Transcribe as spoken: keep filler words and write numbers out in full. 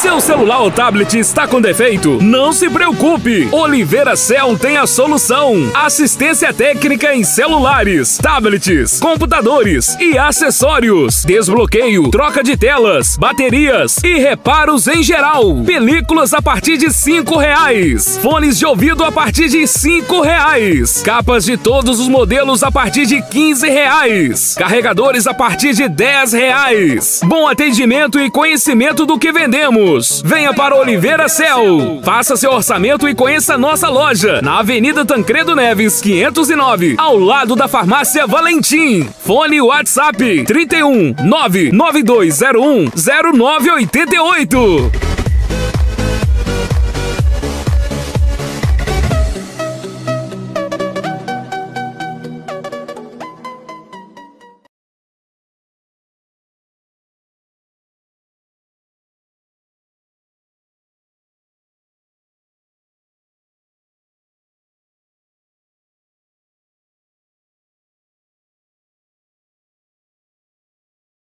Seu celular ou tablet está com defeito? Não se preocupe! Oliveira Cell tem a solução. Assistência técnica em celulares, tablets, computadores e acessórios. Desbloqueio, troca de telas, baterias e reparos em geral. Películas a partir de cinco reais. Fones de ouvido a partir de cinco reais. Capas de todos os modelos a partir de quinze reais. Carregadores a partir de dez reais. Bom atendimento e conhecimento do que vendemos. Venha para Oliveira Cell. Faça seu orçamento e conheça nossa loja na Avenida Tancredo Neves, quinhentos e nove, ao lado da Farmácia Valentim. Fone WhatsApp trinta e um, nove nove dois zero um, zero nove oito oito.